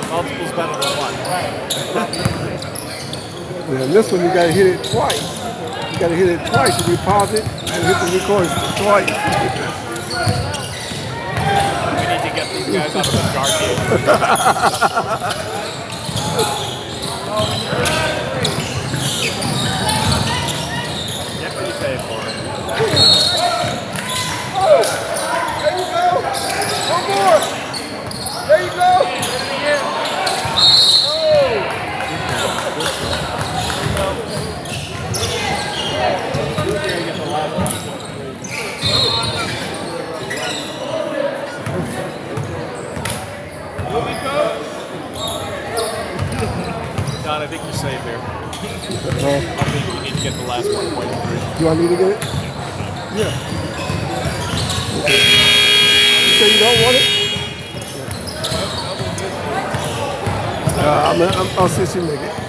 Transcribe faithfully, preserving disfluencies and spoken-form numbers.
Multiple's better than one. Yeah, and this one you gotta hit it twice. You gotta hit it twice. You pause it and hit the record twice. We need to get these guys out of the dark age. Get what you pay for it. Oh, there you go. One more. There you go. Don, I think you're safe here. Uh, I think you need to get the last one point three. Do I need to get it? Yeah. Okay. You say you don't want it? Uh, I'm, I'm, I'll see if you make it.